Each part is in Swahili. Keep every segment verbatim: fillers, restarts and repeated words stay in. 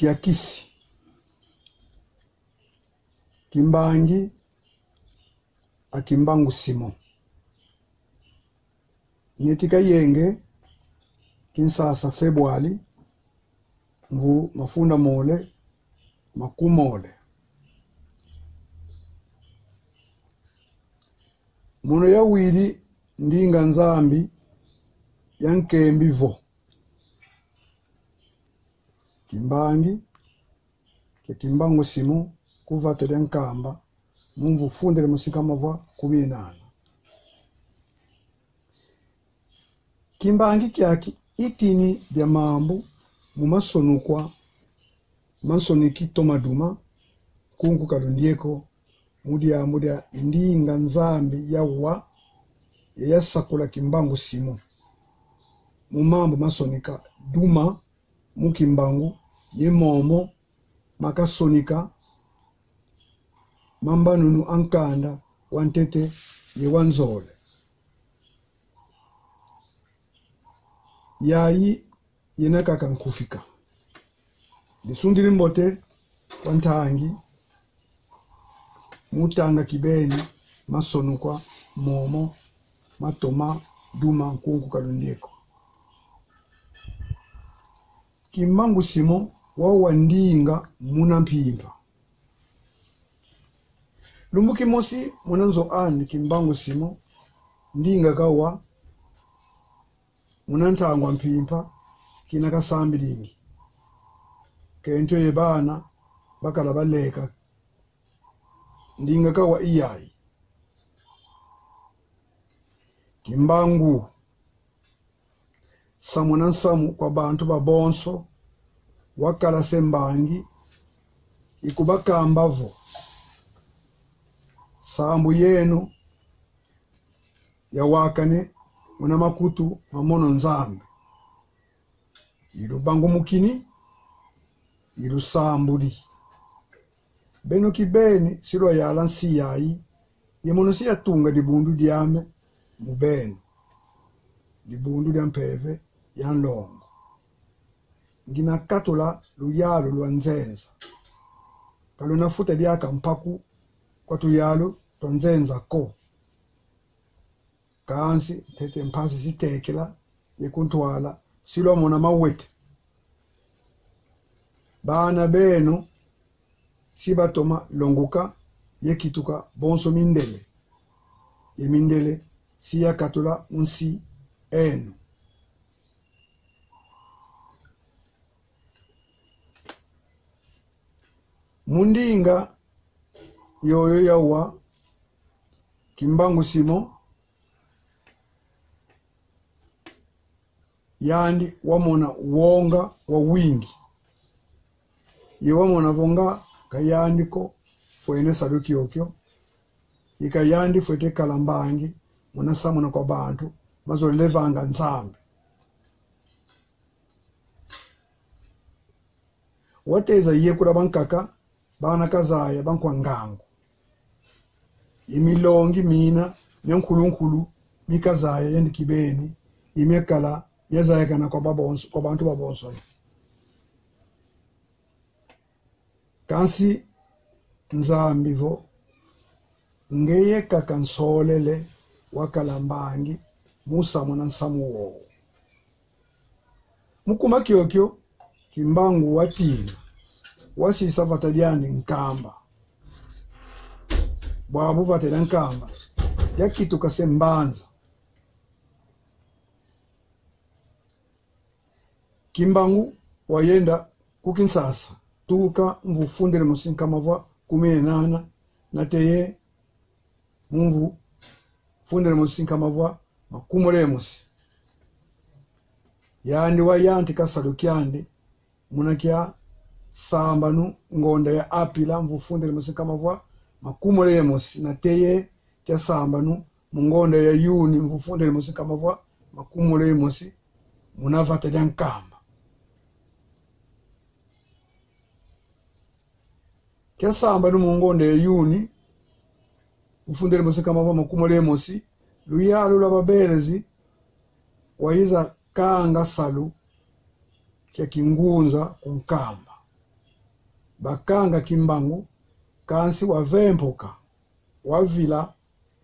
kiakisi kimbangi akimbangu simo netika yenge kinsasa Februari mvu mafunda mole makumole muno ya wili ndinga nzambi yankembivo kimbangi ke kimbangu simu kuvatele nkamba mumvu fundele musika mava kubinana kimbangi kyaki itini bya mambu mumasonukwa masoniki tomaduma kunku kalundieko mudia mudia ndinga nzambi yawa yasakula kimbangu simu mumambu masonika duma mukimbangu yemomo makasonika mambanunu ankanda wantete yewanzole yayi yenakaka nkufika lisundiri mbote wantangi mutanga kibeni masonukwa momo matoma duma nkunku kalundieko kimbangu simo wawa ndinga muna mpimba lumbuki mosi munanzo andi kimbangu simo ndinga kawa munantangwa mpimpa kina kasambi lingi kento yebana bakala baleka ndinga kawa iyai kimbangu samu na samu kwa bantu babonso wakala sembangi ikubaka mbavo sambu yenu ya wakane muna makutu mamono nzambe ilu bangu mukini ilu sambuli beno kibeni silo yala nsi yayi yemono siya tunga dibundu diame mubeni dibundu dia mpeve ya nlongo ngina katola luyalo lwa nzenza kaluna futa diaka mpaku kwa tuyalo twa nzenza ko kansi tete mpasi sitekela yekuntwala silo mona mawete bana beno sibatoma longuka yekituka bonso mindele ye mindele siya katula unsi enu mundinga yoyo yawa kimbangu simo yandi wamona wonga wa wingi ye wamona vonga kayandiko fwene saduki okyo ikayandi fwete kalambangi muna samuna kwa bantu mazo levanga nzambe wateza yekula bankaka bana kazaya bankwa ngango imilongi mina nyankulunkulu mikazaya yendi kibeni imekala yazaya kana kwa babonso kwa bantu babonso kansi nzambivo ngeye kakansolele wakalambangi musamu na nsamu wo mukuma kyokyo kimbangu watina wasisa vatadiani nkamba bwabu vatela nkamba yakitu kasembanza kimbangu wayenda kukinsasa tuka mvu fundele musinka mava kumene nana nateye mvu fundele musinka mava makumole musi yandi wayanti kasadukyandi munakia sambanu ngonda ya apila mvu fundele musinka mava makumole musi nateye kya sambanu mungonda ya yuni mvu fundele musinka mava makumole musi munavata ya nkamba kya sambanu mungonda ya yuni ufundele musika mava makumole mosi luyalo lwa babelezi waiza kanga salu kya kingunza kunkamba bakanga kimbangu kansi wavempoka wavila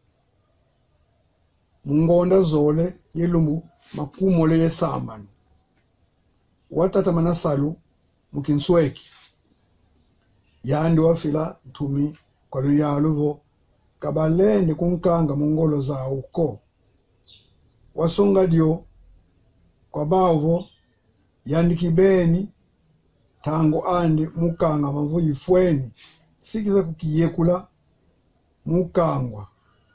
mungonda zole yelumbu makumole yesambano watata manasalu mukinsweki yandi wafila ntumi kwa luyaluvo kabalende kunkanga mungolo za uko wasonga dio kwa baovo yandi kibeni tango andi mukanga mavu ifweni sikiza kukiyekula mukangwa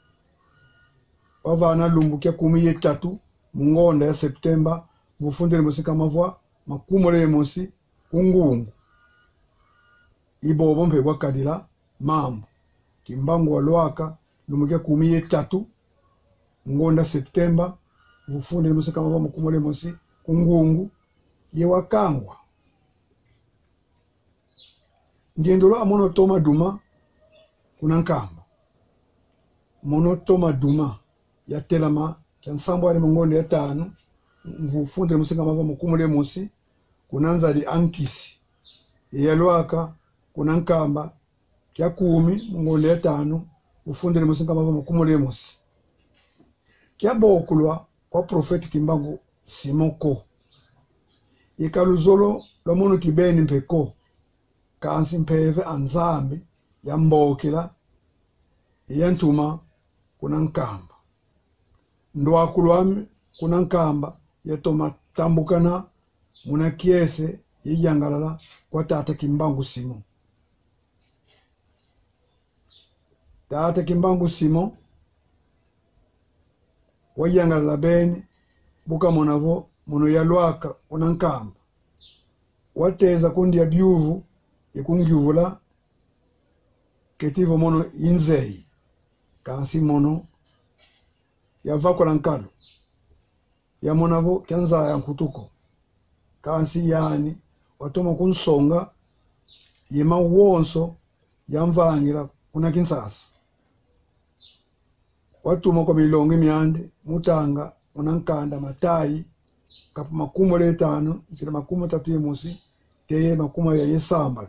wavana lumbu kia kumi yetatu mungonda ya Septemba vufundele mosi kamavwa makumole mosi kungungu ibo bombe wakadila mambo kimbangu wa Lwaka lumbu kia kumi yetatu mungonda Septemba vufundele mosi kamavwa makumole mosi kungungu ye wakangwa ngendolo amono toma duma kuna nkamba mono toma duma ya telama kyansambo ali mungonde ya tanu mvufundele mosi kamavwa makumole mosi kunanza di ankisi ya Lwaka kuna nkamba kya kumi mungonde ya tanu ufundele mosi kamavwa makumole mosi kya bokulwa kwa profeti kimbangu Simoko ikaluzolo lomono kibeni mpeko kansi mpeve anzambi ya mbokela yantuma kuna nkamba ndwakulwami kuna nkamba yatoma tambukana muna kiese yiyangalala kwa tata kimbangu Simo tata kimbangu Simo wayangalala beni buka monavo mono ya Lwaka kuna nkamba wateza kundi ya byuvu ikungyuvula ketivo mono inzei kansi mono ya vakola nkalo ya monavo kyanza ya nkutuko kansi yani watoma kunsonga yema wonso ya mvangira kuna kinsasa watuma kwa milongo myande mutanga munankanda matai kapu makumo le tano zile makumo tatu mosi teye makumo ya yesamba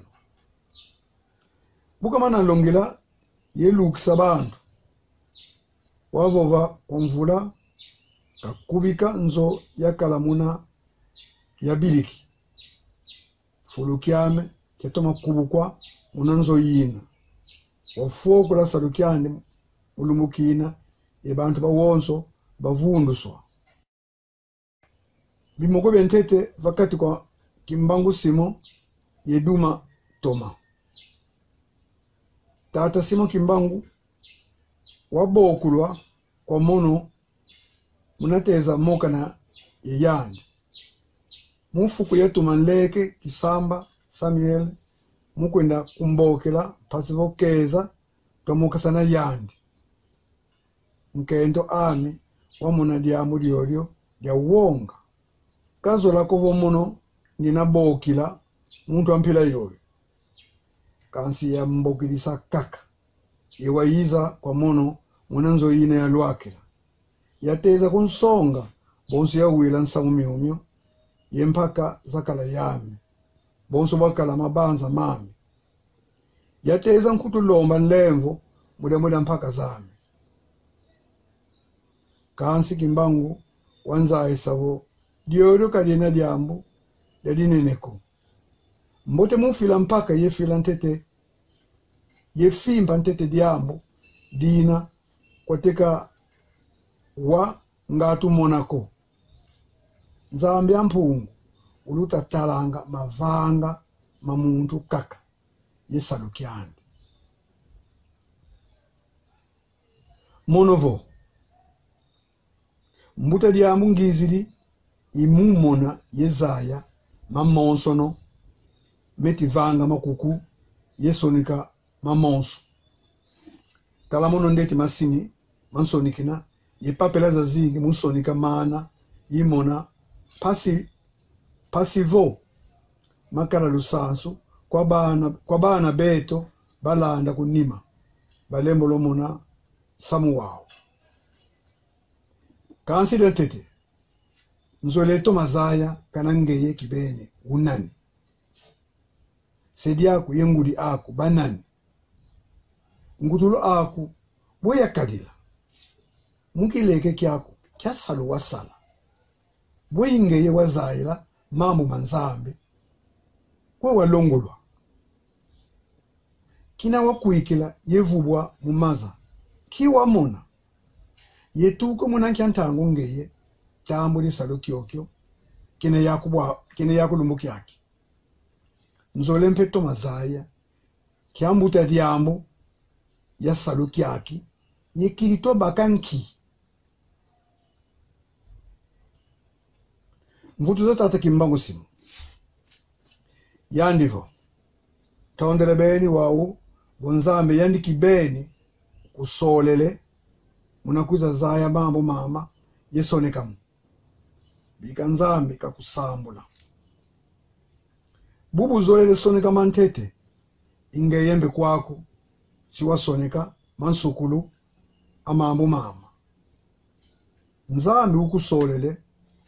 buka mana longela yelukisa bantu wavova omvula kakubika nzo yakalamuna ya biliki fulukyame ketoma kubukwa munanzo yina wafokula salukyande ulumukina ebantu bawonso bavunduswa bimoko bentete vakati kwa kimbangu Simo yeduma toma tata Simo kimbangu wabokulwa kwa mono munateza moka na yeyandi mufuku yatuma nleke kisamba Samuel mukwenda kumbokela pasivokeza tomoka sana yandi nkendo ami wamuna diamu diolyo dia wonga kazo lakovo mono nina bokila muntu ampila yoyo kansi ya mbokilisa kaka iwaiza kwa mono munanzo yine ya Lwakela yateza kunsonga bonso ya wila nsamu miumyo yempaka zakala yami bonso wakala mabanza mami yateza nkutulomba nlemvo muda muda mpaka zami kansi kimbangu wanza esavo dioro kadina diambu yadineneko mbote mufila mpaka yefila ntete yefimba ntete diambu dina kwateka wa ngatu monako nzambi ampungu uluta talanga mavanga mamuntu kaka yesalukyande monovo mbuta diambu ngizili imumona yezaya mamonsono metivanga makuku yesonika mamonso talamono ndeti masini mansonikina yepapela za zingi munsonika mana yimona pasi pasivo makala lusansu kwa bana kwa bana beto balanda kunima balembo lomona samu wao kansi detete nzoleto mazaya kanangeye kibene unani sedi aku yengudi aku banani ngutulu aku boya kadila mukileke kyako kyasalo wasala boyingeye wazaira mambo manzambe kwe walongolwa kina wakuikila yevubwa mumaza kiwa mona yetuko muna kyantango ngeye kyambuli salo kyokyo kine yakubwa kine yakulumbuki yake nzole mpeto mazaya kyambuta dyambo ya salo kyaki yekirito bakanki mvutu za tata kimbangu simu yandivo taondele beni wawu bonzambe yandiki beni kusolele munakuza zaya mambo mama yesonekamu bikanzambe kakusambula bubu zolele soneka mantete ingeyembe kwako siwasoneka mansukulu amambo mama nzambe ukusolele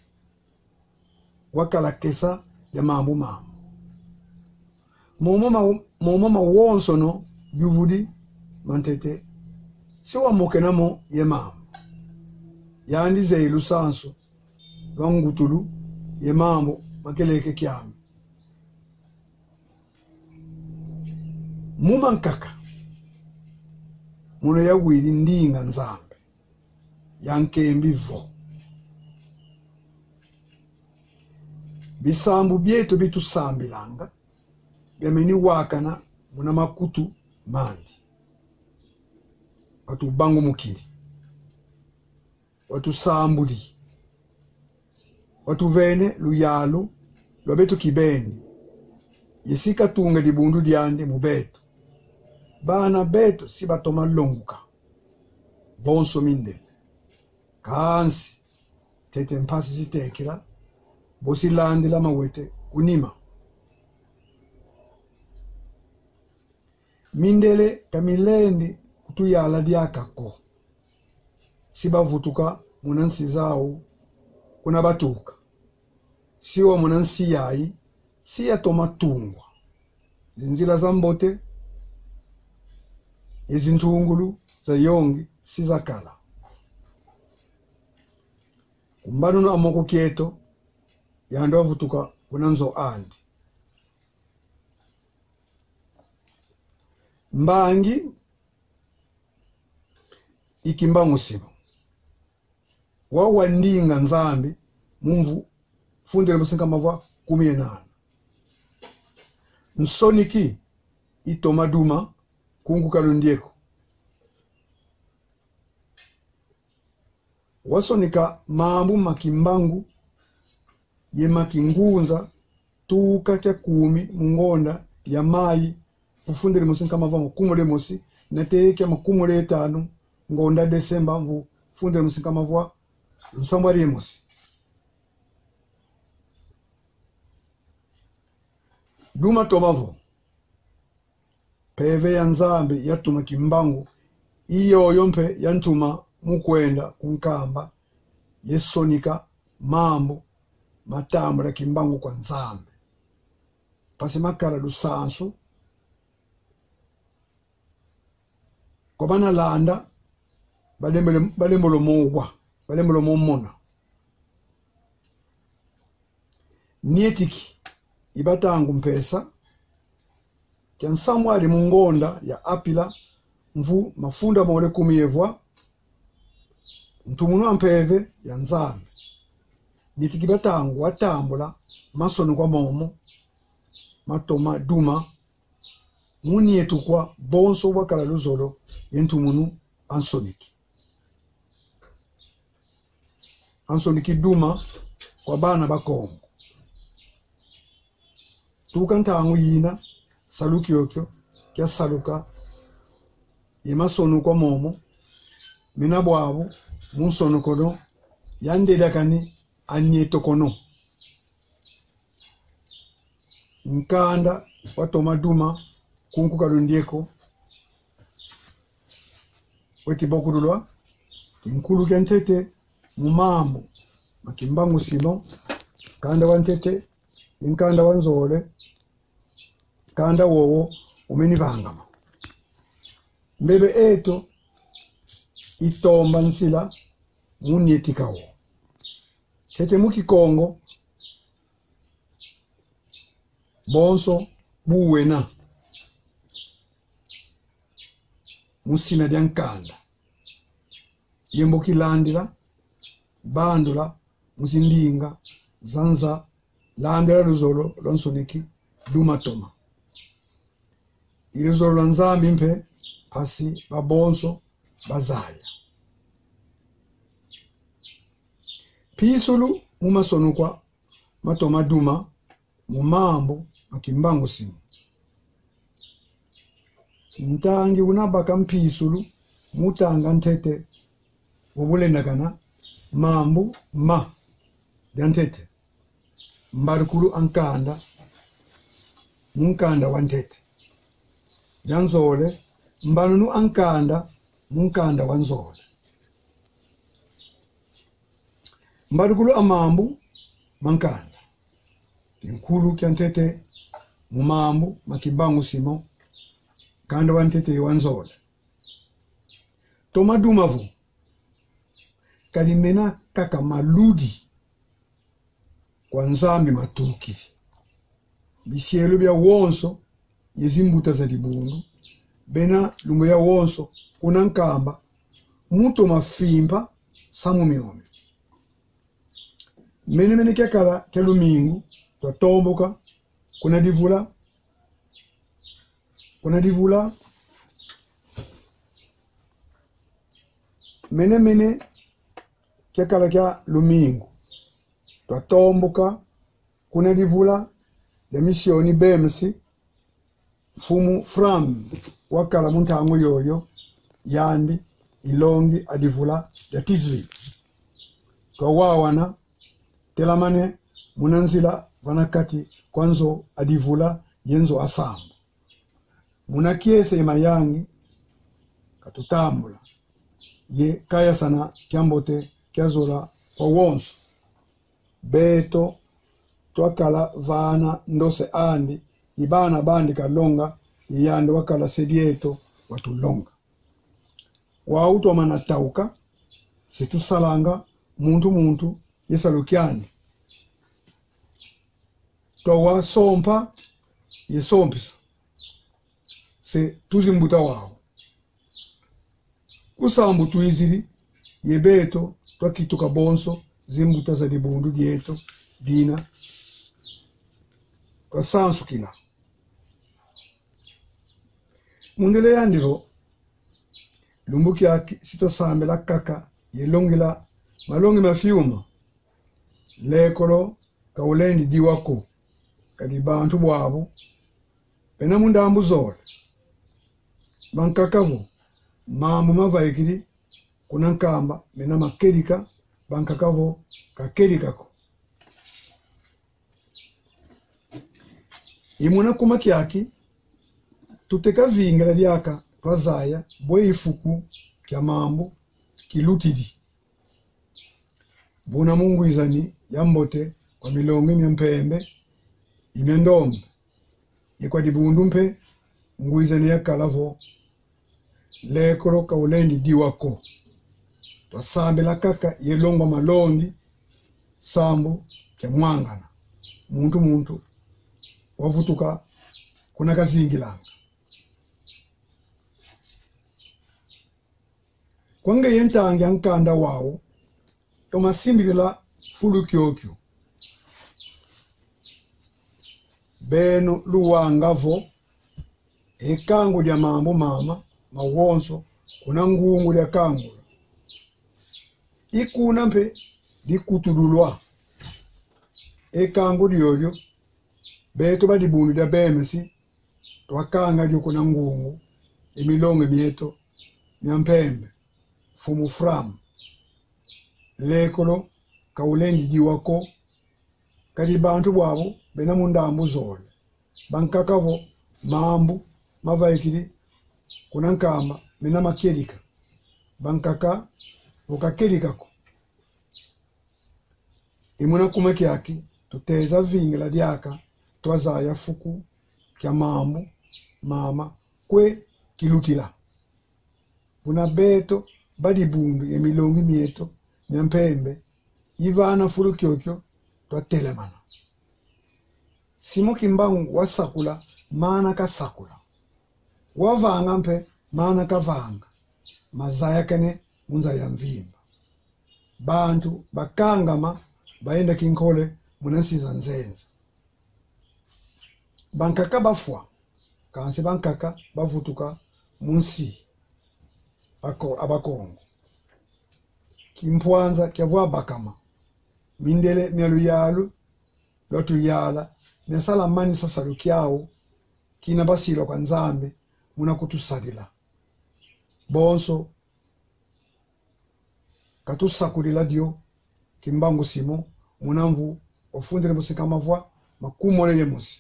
wakalakesa ya mambo mama momoma momoma wonsono yuvudi mantete siwa mokenamo ye mama yandi zeilu sanso lwangutulu ye mambo makeleke kyame mumankaka muno yagwiri ndinga nzambe yankembi vo bisambu byetu bitusambilanga byameni wakana muna makutu mandi watu bangu mukili watu sambuli watu vene luyalo lwabetu kibeni yesika tunga dibundu diande mubetu bana betu si batoma longuka bonso minde kansi tete mpasi sitekela bosi landi la mawete kunima mindele kamilendi kutuyala diakako sibavutuka munansi zao kuna batuka siwa munansi yayi siya toma tungwa zinzila za mbote ezintungulu za yongi sizakala kumbanu na amoko kieto yando avutuka kunanzo andi mbangi ikimbangu sibo wawa ndinga nzambi mumvu fundele musinga mavwa kumie nana nsoniki itoma duma kungu kalundieko wasonika mambu makimbangu ye makingunza tuka kya kumi mungonda ya mai fufundele musinga mavwa makumule musi nateke makumule etanu ngonda Desemba mvu fundele musinga mavwa msambwari musi duma tomavo peve ya nzambe yatuma kimbangu iyo yompe yantuma mukwenda kunkamba yesonika mambo matambula kimbangu kwa nzambe pasi makala lusansu kwa bana landa balembolo mugwa balembolo momona nietiki ibatangu mpesa kya nsamwali mungonda ya apila mvu mafunda mwole kumiyevwa mtumunu mpeve ya nzambe nitiki batangu watambula masono kwa momo matoma duma munietu kwa bonso wakala luzolo yentumunu ansoniki ansoniki duma kwa bana bakongo tukantangu yina saluki yokyo kya saluka yemasono kwa momo mina bwabu munsono kono yandedakani anyeto kono nkanda watoma duma kunku kalundieko weti bokurulwa kinkulu kya ntete mumambo makimbangu simo kanda wa ntete inkanda wanzole kanda wowo umeni vangama mbebe eto itomba nsila munyetikawo kete mukikongo bonso buwena musina dya nkanda yembo kilandila bandula muzindinga zanza landela luzolo lonsoniki dumatoma iluzolo lwa nzambi mpe pasi babonso bazaya pisulu mumasonukwa matoma duma mumambo makimbango simu ntangi unabaka mpisulu mutanga ntete obulendakana mambu ma dantete mbarukulu ankanda munkanda wantete yanzole mbanunu ankanda munkanda wanzole mbarukulu amambu mankanda nkulu kyantete mumambu makibangu simo kanda wantete wanzole tomadumavu kalimena kaka maludi kwa nzambi matukiri bisielu bya wonso yezimbuta za libundu bena lumbo ya wonso kuna nkamba muto mafimpa samu miome mene mene kyakala kya lumingu twatomboka kuna divula kuna divula mene mene kyakala kya lumingu twatomboka kuna divula ya misioni bemsi fumu fram wakala muntango yoyo yandi ilongi adivula ya tizwi kwa wawana telamane munanzila vanakati kwanzo adivula yenzo asambu munakiese mayangi katutambula ye kaya sana kyambote kyazola kwa wonso beto twakala vana ndose andi ibana bandi kalonga yandi wakala sedieto watulonga wauto manatauka situsalanga muntu muntu yesalukyani twa sompa yesompisa se tuzimbuta wao usambu tuizili yebeto twakituka bonso zimbuta za libundu dieto dina kwa sansu kila mundele yandiro lumbuki yaki sito sambe la kaka yelongila malongi mafyuma lekolo kaulendi diwako kadi bantu bwabo pena mundambu zole bankakavo mambu mavaikili kuna nkamba mena makerika bankakavo kakerikako imuna kuma kyaki tuteka vingala lyaka twazaya bwe ifuku kya mambu kilutidi buna mungu izani yambote kwa milongo myempembe imyendombe yekwa dibundu mpe nguizani yakalavo lekolo kaulendi diwako twasambe la kaka yelongwa malondi sambu kya mwangana muntu muntu wavutuka kuna kazingilanga kwange yentangi ankanda wawo tomasimbila fulu kyokyo beno luwangavo ekangu lya mambo mama mawonso kuna ngungu lya kangu ikuna mpe likutululwa ekangu lyolyo beto balibundu lya bemesi twakanga lyo kuna ngungu emilongo myeto myampembe fumu fram lekolo kaulendi diwako kali bantu bwabo bena mundambu zole bankakavo mambu mavaikili kuna nkamba mena makerika bankaka ukakerikako imuna kuma kyaki tuteza vingila lyaka twazaya fuku kia mambu mama kwe kilutila una beto badi bundu emilongi mieto nyampembe ivana fulu kyokyo twa telemana simo kimbangu wasakula mana kasakula wavanga mpe mana kavanga mazaya kene munza ya mvimba bantu bakangama baenda kinkole munansiza nzenza bankaka bafwa kansi bankaka bavutuka munsi ako abakongo kimpwanza kyavwa bakama mindele myalu yalu lotu yala nesala mani sasa lukyao kina basilo kwa nzambe muna kutusalila bonso katusakulila dio kimbangu simo munamvu ofundile musikama vwa makumole yemusi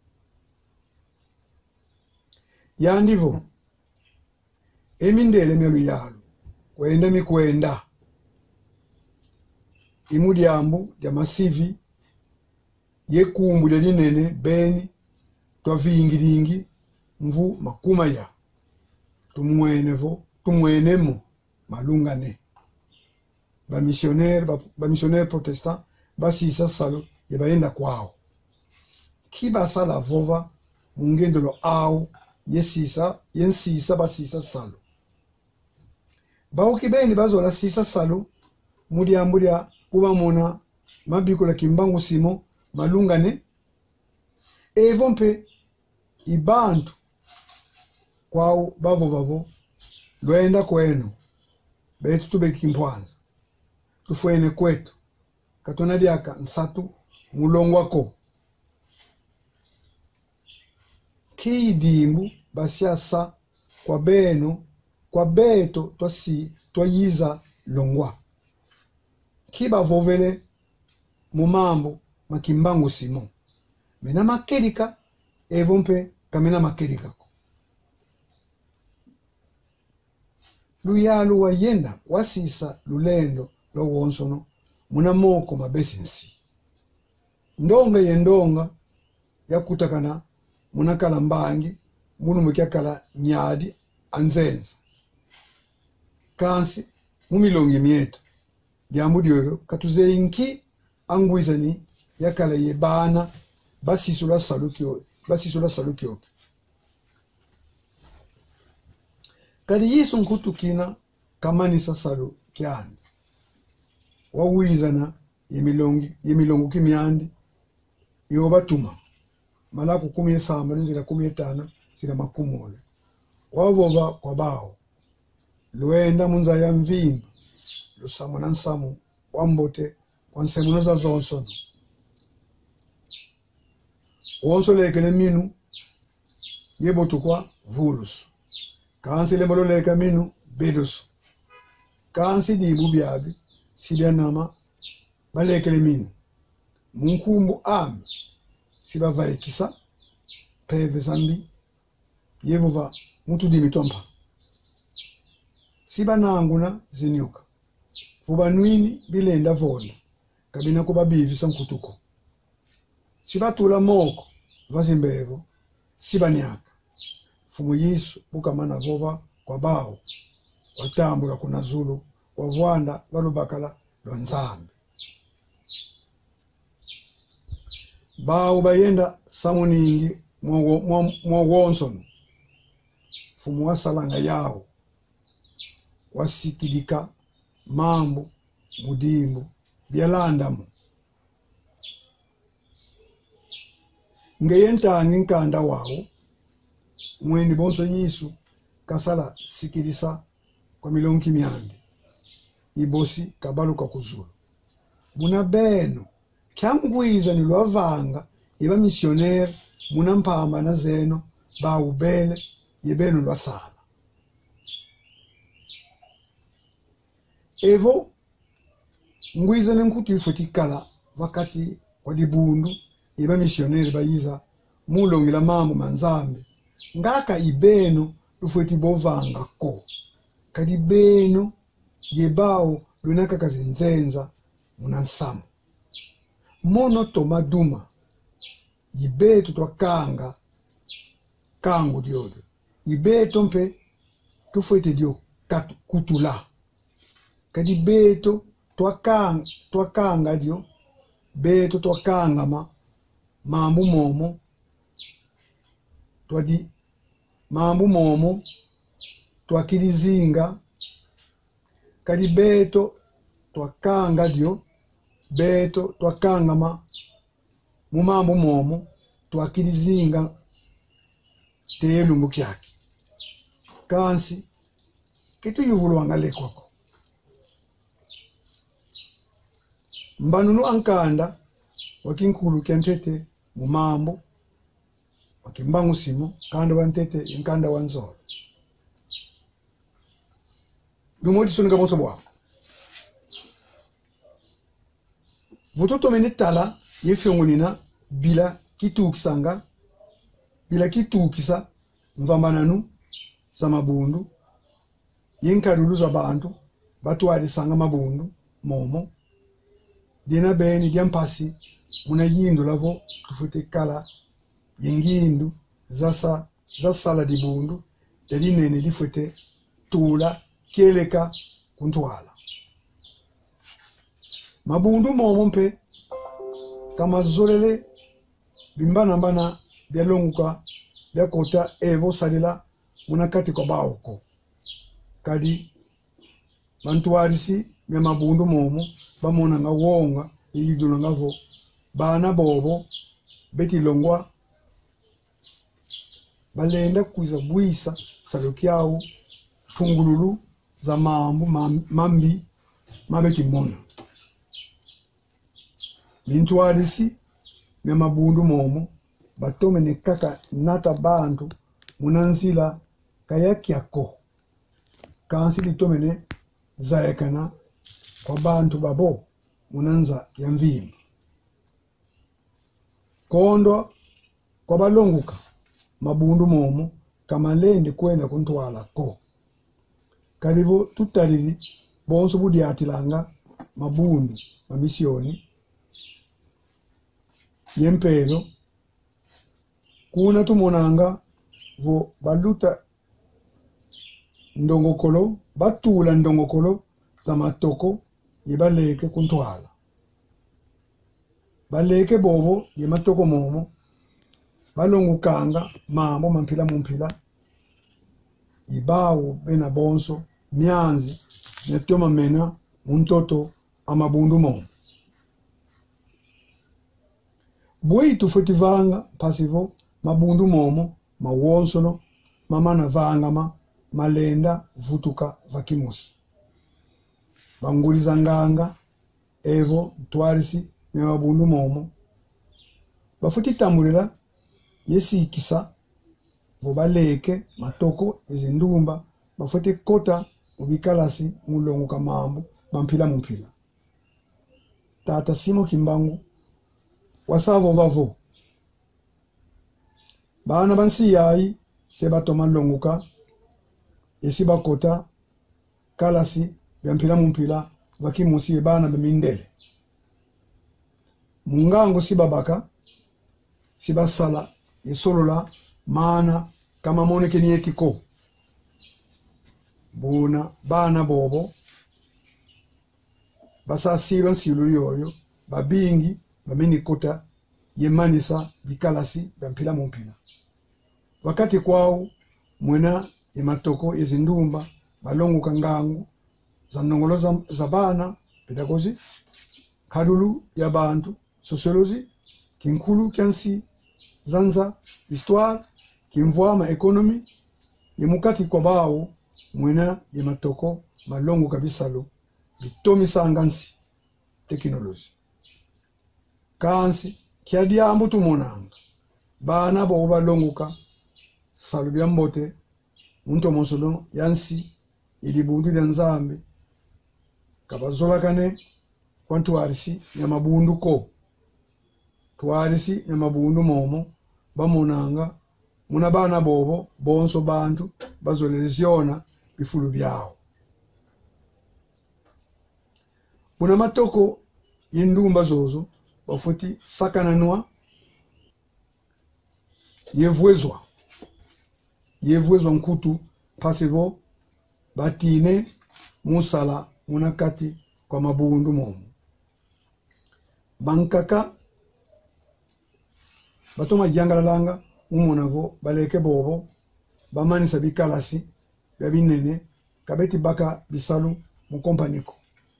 yandivo emindele melu yalu kwenda mikwenda imudyambu dya masivi yekumbu lya linene beni twa vingilingi mvu makuma ya tumwenevo tumwenemo malungane ba missionnaire ba, ba missionnaire protestant basisa salo yebayenda kwao kibasala vova mungendolo awo yesisa yensisa basisa salo bawukibeni bazola sisa salo mudyambu lya kuba muna mabiko la kimbangu simo malungane evo mpe ibantu kwao bavo bavo lwenda kwenu betu tube kimpwanza tufwene kwetu katona diaka nsatu mulongwako kiidimbu basiasa kwa beno kwa beto twasi twayiza longwa kiba vovele mumambo makimbangu simo mena makerika evo mpe kamena makerika ko luyalu wayenda wasisa lulendo lo wonsono muna moko mabesinsi ndonga yendonga yakutakana muna kala mbangi munu mukyakala nyadi anzenza kansi mumilongi mieto dyambu dyolo katuze inki angwizani yakala yebana basisula salukyo basisula salukyo kali yisu nkutukina kamani sasalu kyani wawizana yemilongi yemilongo kimyandi yobatuma malaku kumi esamba nzira kumi etano sira makumole wavova kwa bao luenda munza ya mvimba lusamu na nsamu wambote wansemuno za zonsono wonso lekele minu yebotukwa vulusu kansi lembolo leka minu bedusu kansi dibu byabi sibya nama balekele minu munkumbu ami siba vaikisa peve zambi yevova mutu dimitompa siba nanguna zinyoka vuba nwini bilenda vonda kabina kuba bivisa nkutuko siba tula moko vazimbevo siba nyaka fumu yisu bukamana vova kwa bao watambula kuna zulu wavwanda valubakala lwa nzambe bao bayenda samuningi mwawonsono fumu wasalanga yao wasikilika mambo mudimbu byalandamu ngeyentangi nkanda wawo mwendi bonso yisu kasala sikilisa kwa milongi myandi ibosi kabaluka kuzulu muna beno kyangwiza ni lwavanga yeba missionnaire muna mpamba na zeno ba ubele yebeno lwasala evo ngwiza nenkutu ifotikala wakati wadibundu yeba missionnaire bayiza mulongela mambo manzambe ngaka ibeno lufweti bovanga ko kadi beno yebao lunaka kazinzenza muna nsamu mono tomaduma yibetu twakanga kangu diodo ibeto mpe tufuete dio kat kutula kadi beto twakanga twakanga dio beto twakanga ma mambu momo twadi mambu momo twakilizinga kadi beto twakanga dio beto twakanga ma mumambu momo twakilizinga telumbu kyaki kansi kitu yuvulwanga lekwako mbanunu ankanda wakinkulu kyantete mumambo wakimbangu simo kanda wantete inkanda wanzolo lumodi sunika bonso bwa vototo menetala yefyongonina bila kitukisanga bila kitukisa mvambananu za mabundu yenkalulu za bantu batwalisanga mabundu momo dina beni diampasi muna yindu lavo tufute kala yengindu zasa zasala di bundu dali nene difute tula keleka kuntwala mabundu momo mpe kama zolele bimbana mbana byalonguka byakota evo salila munakati kwa baoko kadi bantuwarisi mya mabundu momo bamona nga wonga yiduna ngavo bana bobo beti longwa balenda kuiza bwisa salokiao tungululu za mambu mambi mabeti mona mintuwarisi mya mabundu momo batome ne kaka nata bantu munanzila kayakyako kansi litomene zayekana kwa bantu babo munanza ya mvimi kondo kwa balonguka mabundu momo kamalende kwenda kuntwala ko kalivo tutalili bonso budi atilanga mabundu mamisioni yempero kuna tumonanga vo baluta ndongokolo batula ndongokolo za matoko yebaleke kuntwala baleke bobo ye matoko momo balongukanga mambo mampila mumpila ibawo bena bonso myanzi netoma mena muntoto amabundu momo bwe tufutivanga pasivo mabundu momo mawonsono mamana vanga ma malenda vutuka vakimusi banguliza nganga evo ntwarisi mya mabundu momo bafuti tambulira yesikisa vo baleke matoko ezindumba bafuti kota ubikalasi mulongo kamambo mampila mumpila tata simo kimbangu wasavo vavo bana bansi yayi seba toma longuka esiba kota kalasi byampila mumpila vakimusi bana bemindele mungango sibabaka sibasala yesolola mana kama moneke ni etiko bona bana bobo basasirwa nsiluli yoyo babingi bamini kota yemanisa bikalasi byampila mumpila wakati kwao mwena yematoko ezindumba balonguka ngangu za nongolo za, za bana pedagogy kadulu ya bantu sociology kinkulu kyansi zanza histoire kimvwama economy yemukati kwa bao mwena yematoko malongo kabisalo bitomi sangansi teknoloji kansi kyadiambu tumonanga bana bo balonguka salu byambote muntu monsolo yansi ilibundu lya nzambe kabazola kane kwantu arisi ya mabundu ko twarisi ya mabundu momo bamonanga muna bana bobo bonso bantu bazoleleziona bifulu byao muna matoko yindumba zozo bafuti sakananwa yevwezwa yevwezo nkutu pasivo batine musala munakati kwa mabundu momo bankaka batoma jangalalanga umonavo baleke bobo bamanisa bikalasi bya binene kabeti baka bisalu mukompaniko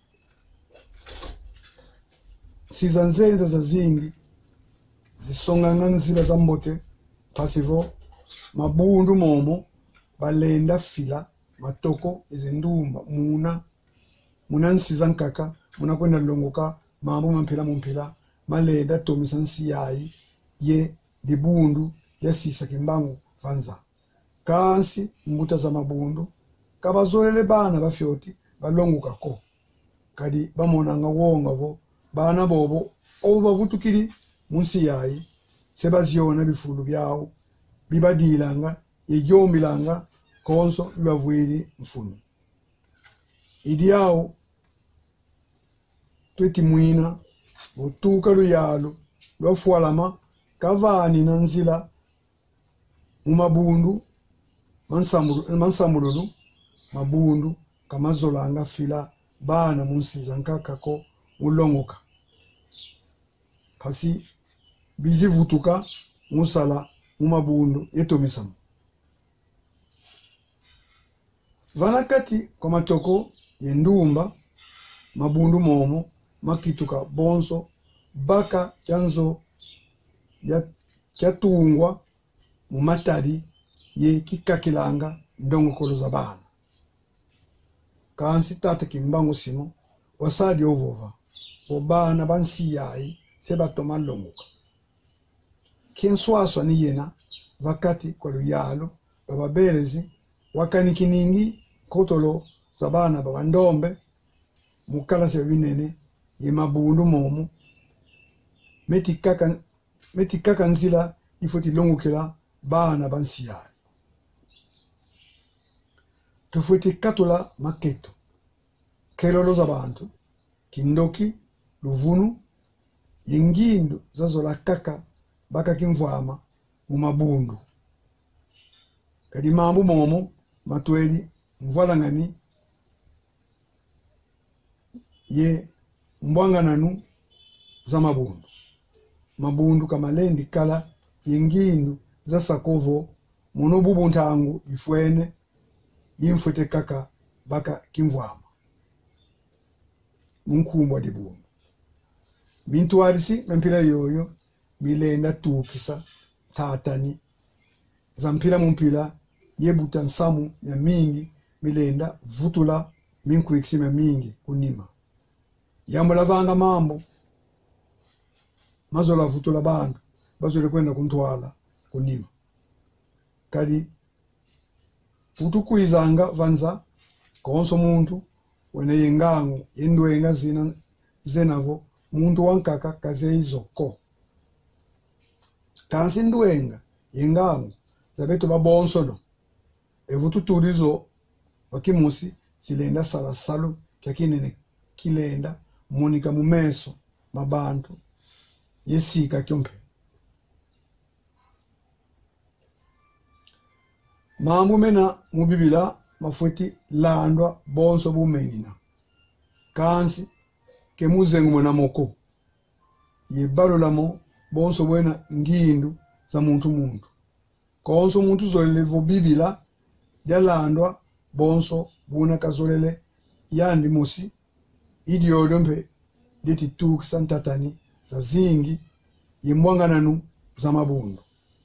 siza nzenza za zingi zisonganga nzila za mbote pasivo mabundu momo balenda fila matoko izindumba muna muna nsiza nkaka muna kwenda longoka mambo mampila mumpila malenda tomisa nsiyayi ye dibundu ya sisa kimbangu vanza kansi mbuta za mabundu kabazolele bana bafyoti balongoka ko kadi bamonanga wonga vo bana bobo obo bavutukiri munsi yayi sebaziona bifulu byawo bibadilanga yejombilanga konso bibavwiri mfunu idi yawo tweti mwina butuka luyalo lwafualama kavani na nzila mumabundu mansambulu mansambululu mabundu kamazolanga fila bana munsi zankakako ulongoka pasi bizivutuka musala mumabundu yetomisamu vanakati kwa matoko yendumba mabundu momo makituka bonso baka chanzo ya kyatungwa mumatari ye kikakilanga ndongokolo za bana kansi tata kimbangu simo wasadi ovova obana bansi yayi sebatoma longoka kenswaswa ni yena vakati kwa luyalo bababelezi wakanikiningi kotolo za bana babandombe mukala se binene ye mabundu momo meti kaka meti kaka nzila ifoti longokela bana bansi yayi tufuti katula maketo kelolo za bantu kindoki luvunu yengindu zazola kaka baka kimvwama mumabundu kadi mambu momo matweli mvalangani ye mbwangananu za mabundu mabundu kamalendi kala yengindu za sakovo monobubu ntangu ifwene yimfwete kaka baka kimvwama munkumbwa dibundu mintuarisi mempila yoyo milenda tukisa tatani zampila mumpila yebuta nsamu ya mingi milenda vutula minkuikisima mingi kunima yambola vanga mambo mazola vutula bandu bazole kwenda kuntwala kunima kadi utukuizanga vanza konso muntu wene yengangu yendwenga zina zenavo muntu wankaka kazeizoko kansi ndwenga yengangu zabeto babonsono evututurizo wakimusi silenda salasalo kyakinene kilenda monika mumeso mabantu yesika kyompe mambu mena mubibila mafweti landwa bonso bumenina kansi kemuzengu mwana moko yebalolamo bonso bwena ngindu za muntu muntu konso muntu zolevo bibila yalandwa bonso buna kazolele yandi mosi idiodompe deti tuk santatani za zingi yimbwangananu za mabundu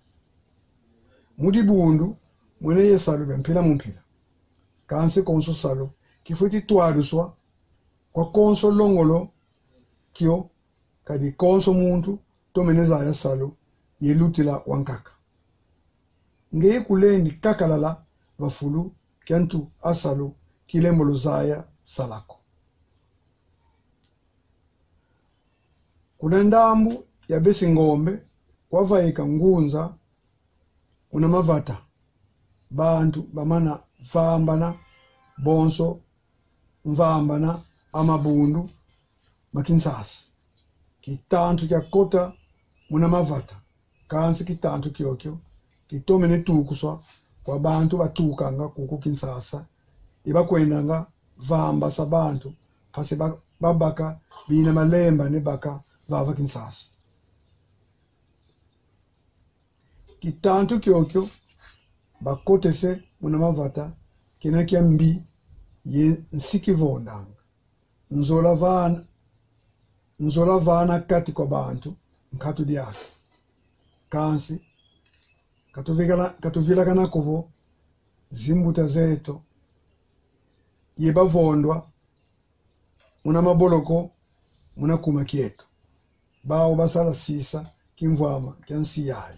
mudi bundu mwene yesalu bempila mumpila kansi konso salo kifuti tuaduswa kwa konso longolo kyo kadi konso muntu tomeneza ya salo yelutila wankaka ngeye kulendi kakalala vafulu kyantu asalo kilembolo zaya salako kuna ndambu ya besi ngombe wavaika ngunza una mavata bantu bamana vambana bonso mvambana amabundu makinsasi kitantu kya kota muna mavata kansi kitantu kyokyo kitomene tukuswa kwa bantu batukanga kuku Kinsasa ibakwendanga vamba sa bantu pasi babaka bina malemba ne baka vava Kinsasa kitantu kyokyo bakotese muna mavata kina kia mbi ye nsikivondanga nzola vana nzola vana kati kwa bantu nkatu diake kansi katuvila katuvila kana kovo zimbuta zeto yeba vondwa muna maboloko muna kuma kieto bao basala sisa kimvwama kyansi yayi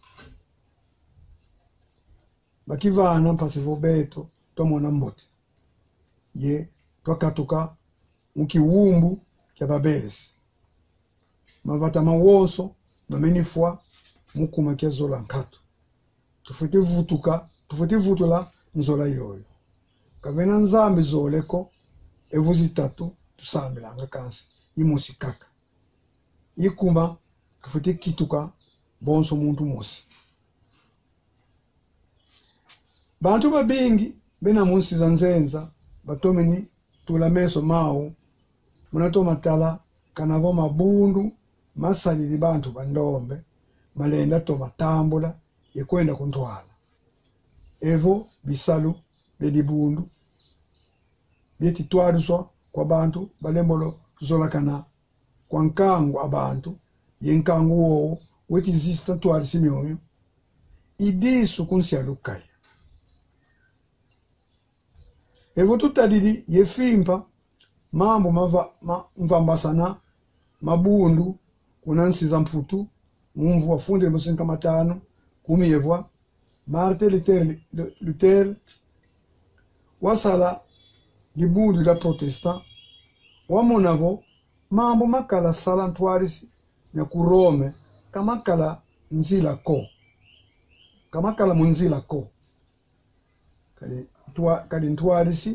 bakivana pasivo beto tomona mbote ye twakatuka mukiwumbu kya babelesi mavata mawoso mamenifwa mukuma kya zola nkatu tufuti vutuka tufuti vutula nzola yoyo kavena nzambi zoleko evuzi tatu tusambelanga kansi imosi kaka ikuma tufuti kituka bonso muntu mosi bantu babingi bena munsi za nzenza batomeni tula meso mau munatoma tala kanavo mabundu masalili bantu bandombe malenda toma tambula yekwenda kuntwala evo bisalu bedibundu byetitwaduswa kwa bantu balembolo zolakana kwa nkangu abantu yenkangu wowo wetizista twalisi myomyo idisu kunsialukaya evo tutadili yefimpa mambo mava ma, mvambasana mabundu kunansi za mputu mumvu wafunde musinka matano kumievwa Martin Luther Luther wasala libundu la protestant wamonavo mambo makala sala ntwarisi na kurome kamakala nzila ko kamakala munzila ko kali twa kali ntwarisi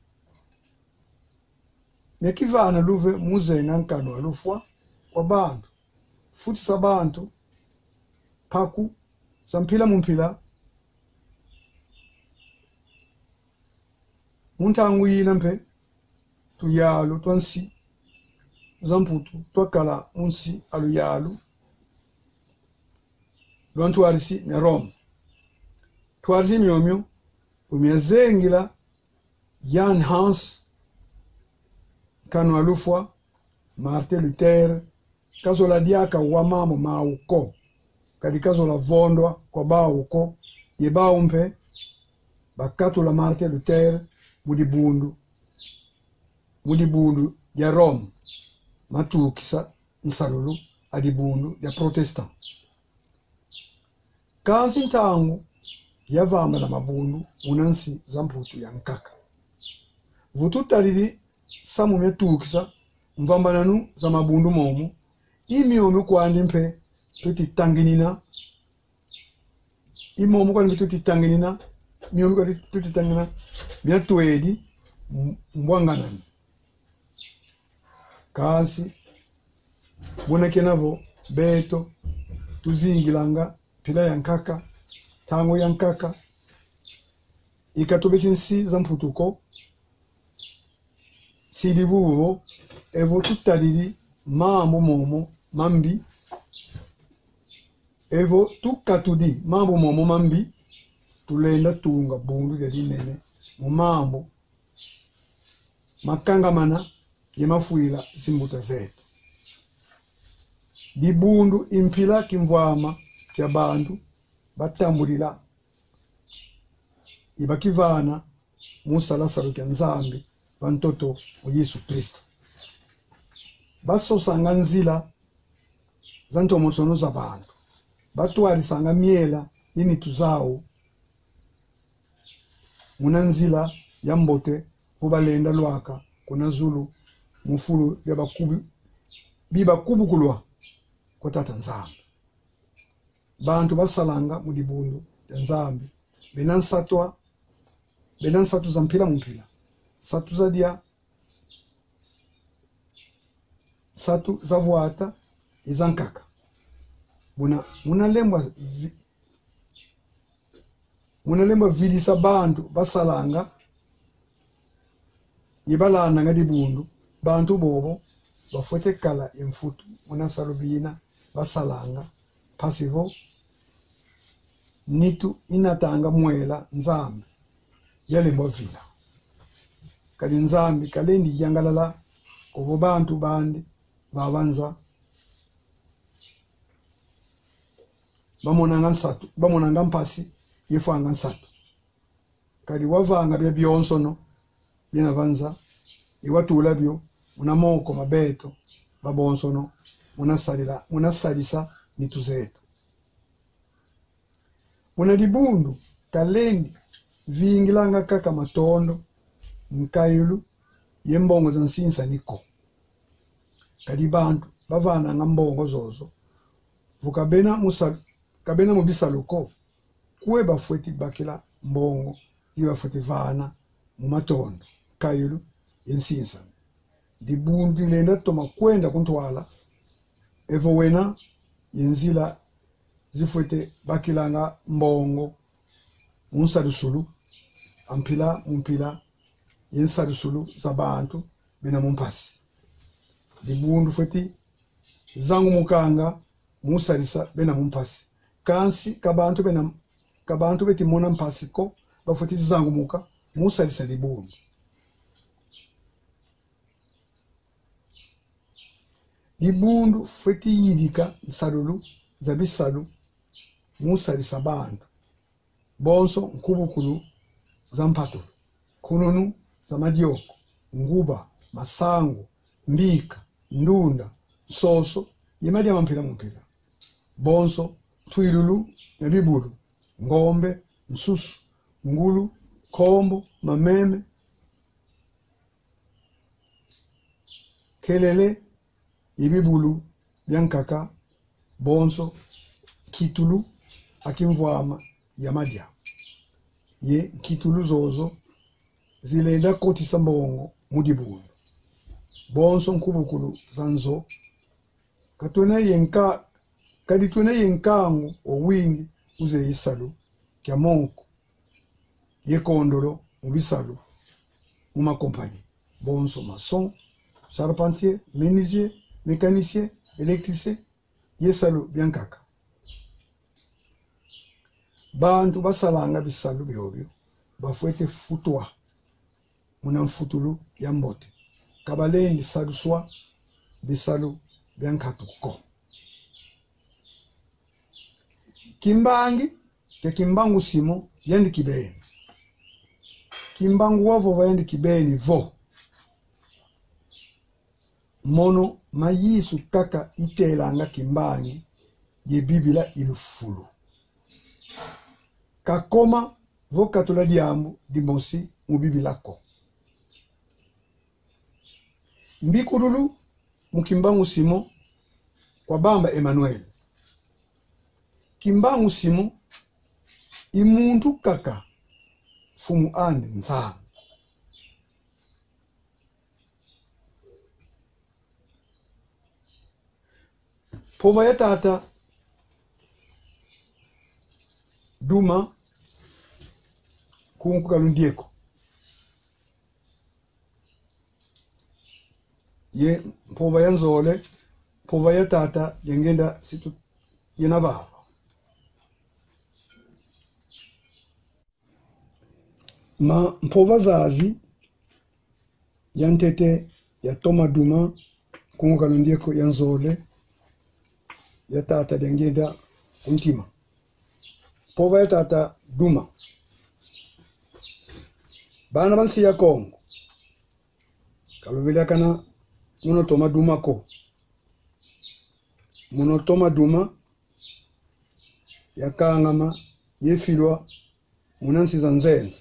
nekivana luve muzena nkano alufwa kwa bantu futi sa bantu paku sampila mumpila muntangu yina mpe tuyalu twansi zamputu twakala unsi aluyalu lwantwarisi ne Rome twarisi myomyo umyazengila Jan Hans kanu alufwa Martin Luther kazola diaka wamamo mauko kadi kazola vondwa kwa bauko ye baumpe bakatu la Martin Luther mudibundu mudibundu ya Rome matukisa nsalulu adibundu ya protestant kansi ntangu yavamba na mabundu unansi za mputu ya nkaka vututalili samu metukisa mvambananu za mabundu momo imyomu kwandi mpe tutitanginina imomu kwandi tutitanginina myomu kwandi tutitanginina myatwedi mbwanganani kasi bunakenavo beto tuzingilanga pila ya nkaka tango ya nkaka ikatobesi nsi za mputuko silivuvo evo tutalili mambo momo mambi evo tukatudi mambo momo mambi tulenda tunga bundu lya linene mu mambo makangamana yemafuila zimbuta zetu dibundu impila kimvwama kya bantu batambulila ibakivana musalasalo kya nzambi bantoto wa Yesu Kristo basosanga nzila za ntomosono za bantu batwalisanga miela yinitu zawo muna nzila ya mbote vubalenda lwaka kuna zulu mufulu byabakubi bibakubukulwa kwa tata nzambi bantu basalanga mudibundu ya nzambi benansatwa benansatu za mpila mumpila satu za dia satu za vuata izankaka buna muna lembwa munalemba vilisa bantu basalanga yibalana nga dibundu bantu bobo bafwete kala imfutu munasalubina basalanga pasivo nitu inatanga mwela nzambi yalemba vila kali nzambi kalendi yangalala kuvo bantu bandi babanza bamonanga nsatu bamonanga mpasi yefanga nsatu kali wavanga bya byonsono binavanza iwatula byo munamoko mabeto babonsono munasalira munasalisa nitu zetu munadibundu kalendi vingilanga kaka matondo mkayulu yembongo za nsinsa niko kali bantu bavana nga mbongo zozo vukabena musa kabena mubisaluko kuwe bafweti bakila mbongo iwa fweti vana mumatondo kayulu yensinsa dibundu lenda toma kwenda kuntwala evo wena yenzila zifwete bakilanga mbongo unsadusulu ampila mumpila yensadusulu za bantu bena mumpasi dibundu fweti zangu mukanga musalisa bena mumpasi kansi kabantu bena kabantu beti mona mpasi ko bafweti zangu muka musalisa dibundu dibundu fweti yidika nsalulu za bisalu musalisa bantu bonso nkubukulu za mpatulu kununu za madioko nguba masangu mbika ndunda soso yemadi amampira mumpira bonso twilulu na bibulu ngombe nsusu ngulu kombo mameme kelele ibibulu byankaka bonso kitulu akimvwama ya madia ye kitulu zozo zilenda kotisa mbongo mudibundu bonso nkubukulu zanzo katuna yenka kadituna yenkangu owingi uze isalu kya monko ye kondolo mubisalu muma kompani bonso maçon charpentier menuisier mécanicien électricien yesalu byankaka bantu basalanga bisalu byobyo bafwete futwa muna mfutulu ya mbote kabalendi saluswa bisalu byankatuko kimbangi ke kimbangu simo yendi kibeni kimbangu wavo vayendi kibeni vo mono mayisu kaka itelanga kimbangi ye bibila ilufulu kakoma vo katula diambu dimosi mubibilako mbikululu mukimbangu simo kwa bamba Emmanuel kimbangu simo imuntu kaka fumu andi nzanga pova ya tata Duma kunku kalundieko ye pova ya nzole pova ya tata yengenda situ yenavava ma mpova zazi yantete ya Toma Duma kunku kalundieko ya nzole ya tata yengenda untima pova ya tata Duma bana bansi ya Kongo kaluvile kana muno Toma Duma ko muno Toma Duma ya kangama yefilwa munansi za nzenza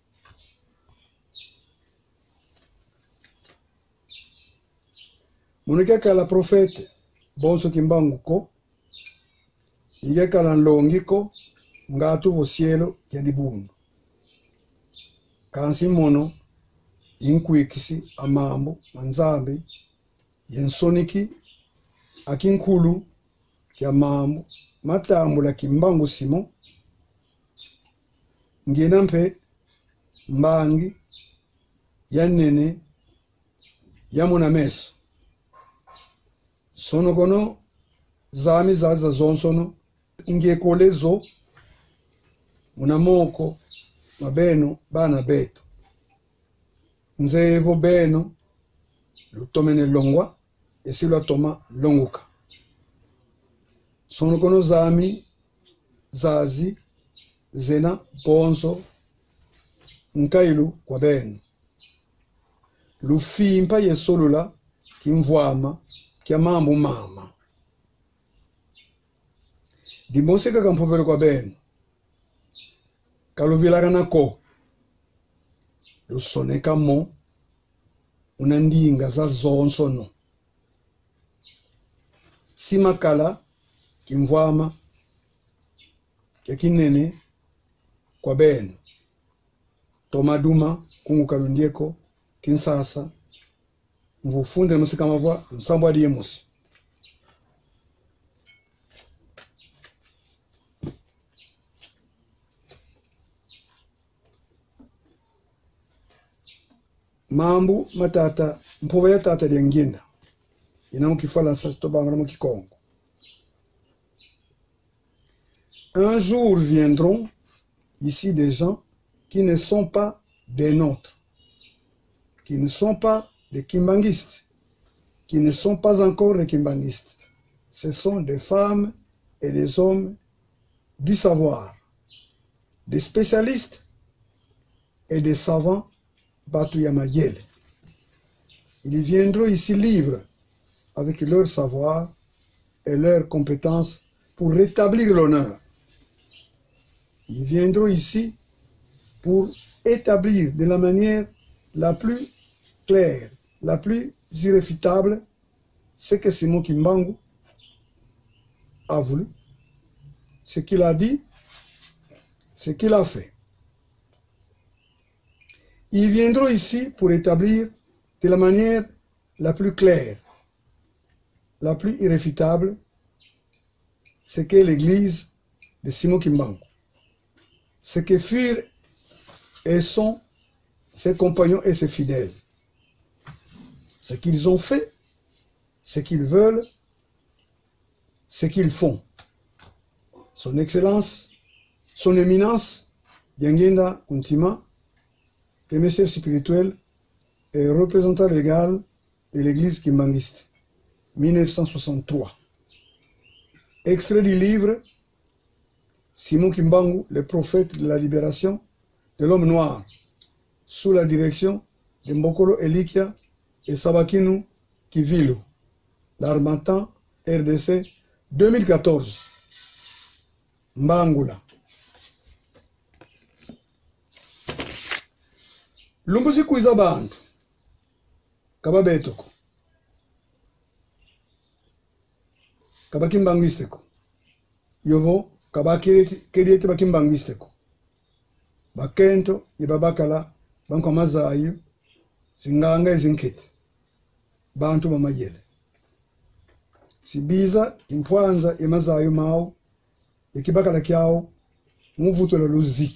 muno kekala profete bonso kimbangu ko igekala nlongi ko ngatu vo cielo ya dibundu kansi mono inkwikisi amambo manzambi yensoniki akinkulu kya mambo matambula kimbangu simo ngina mpe mbangi ya nene ya muna meso sono kono zami zaza zonsono ngekolezo muna moko mabeno bana beto nzevo beno lutomene longwa esilo atoma longuka sono kono zami zazi zena ponso nkailu kwa beno lufimpa yesolula kimvwama kia mambu mama dimboseka kampovelo kwa beno kaluvilaga nako lusoneka mo unandinga za zonsono simakala kimvwama kia kinene kwa beno tomaduma kungu kalundieko kinsasa mvufunde musika mavwa msambo adi yemusi mambu matata mpova ya tata liangina ina mukifalansa tobanga mukikongo. Un jour viendront ici des gens qui ne sont pas des nôtres, qui ne sont pas des kimbanguistes, qui ne sont pas encore des kimbanguistes. Ce sont des femmes et des hommes du savoir, des spécialistes et des savants Batuyamayele. Ils viendront ici libres avec leur savoir et leurs compétences pour rétablir l'honneur. Ils viendront ici pour établir de la manière la plus claire, la plus irréfutable, ce que Simon Kimbangu a voulu, ce qu'il a dit, ce qu'il a fait. Ils viendront ici pour établir de la manière la plus claire, la plus irréfutable, ce qu'est l'Église de Simon Kimbangu. Ce que furent et sont ses compagnons et ses fidèles. Ce qu'ils ont fait, ce qu'ils veulent, ce qu'ils font. Son Excellence, son Éminence, Yangenda Kuntima, émissaire spirituel et représentant légal de l'église kimbanguiste, mille neuf cent soixante-trois. Extrait du livre Simon Kimbangu, le prophète de la libération de l'homme noir, sous la direction de Mbokolo Elikia et Sabakinu Kivilu, l'Harmattan R D C deux mille quatorze. Mbangula. Lumbuzi kuiza bantu kaba betoko kaba kimbangisteko yovo kaba keriete bakimbangisteko bakento ibabakala banko mazayu zinganga ezinkete bantu bamayele sibiza impwanza emazayu mao ikibakala kyao muvuto la luzito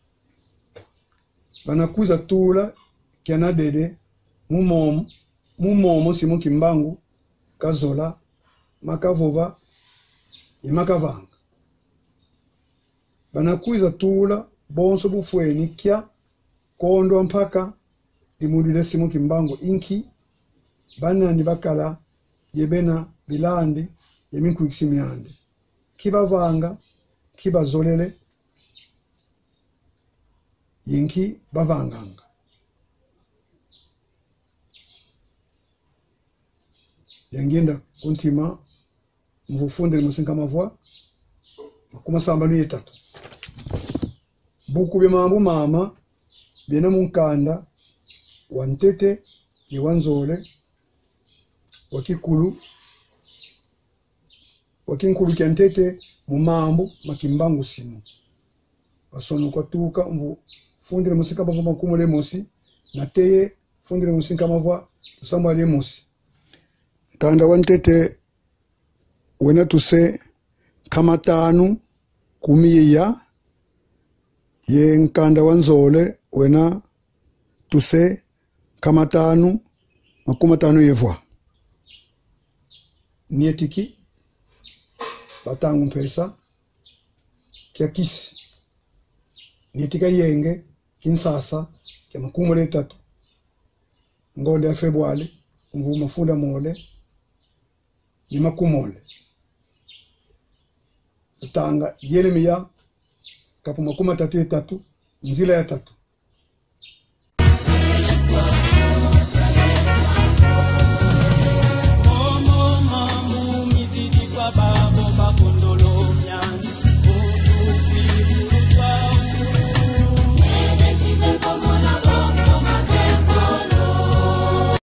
banakuza tula kiana dede mumomo mumomo Simon Kimbangu kazola makavova imakavanga banakuza tula bonso bufweni kya kondo mpaka limudile Simon Kimbangu inki banani bakala yebena bilandi yeminku ikisimiande kibavanga kibazolele yinki bavanganga yangenda kuntima mvufundire musinka mavwa makuma samba nuyetatu buku bya mambu mama byena munkanda wantete ni wanzole wakikulu wakinkulu kyantete mumambu makimbangu simu basono kwa tuka mvu fundire musika bava makumule mosi nateye fundire musika mavwa tusamba le mosi kanda wantete wena tuse kama tanu kumiya ye nkanda wanzole wena tuse kama tanu makuma tanu yevwa nietiki batangu mpesa kia kisi nietika yenge kinsasa kia makumule tatu ngonde ya Februari mvu mafunda mole ni makumole tanga yeremia kapu makuma tatu ya tatu nzila ya tatu